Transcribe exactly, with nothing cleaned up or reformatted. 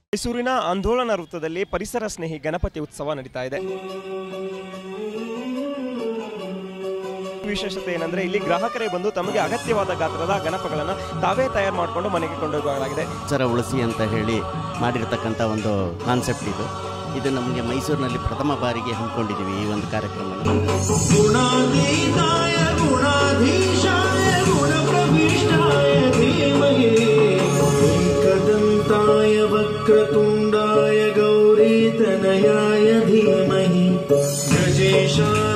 ಮೈಸೂರಿನ ಆಂದೋಲನ ವೃತ್ತದಲ್ಲಿ ಪರಿಸರ ಸ್ನೇಹಿ ಗಣಪತಿ ಉತ್ಸವ ನಡೀತಾ ಇದೆ. ವಿಶೇಷತೆ ಏನಂದ್ರೆ ಇಲ್ಲಿ ಗ್ರಾಹಕರೇ ಬಂದು ತಮಗೆ ಅಗತ್ಯವಾದ ಗಾತ್ರದ ಗಣಪಗಳನ್ನು ತಾವೇ ತಯಾರು ಮಾಡಿಕೊಂಡು ಮನೆಗೆ ಕೊಂಡೊಯ್ಯಲಾಗಿದೆ. ಪರಿಸರ ಉಳಿಸಿ ಅಂತ ಹೇಳಿ ಮಾಡಿರ್ತಕ್ಕಂಥ ಒಂದು ಕಾನ್ಸೆಪ್ಟ್ ಇದು. ಇದು ನಮಗೆ ಮೈಸೂರಿನಲ್ಲಿ ಪ್ರಥಮ ಬಾರಿಗೆ ಹಮ್ಮಿಕೊಂಡಿದ್ದೀವಿ ಈ ಒಂದು ಕಾರ್ಯಕ್ರಮ. ವಕ್ರತುಂಡಾಯ ಗೌರಿ ತನಯಾಯ ಧೀಮಹಿ ಗಜೇಶಾಯ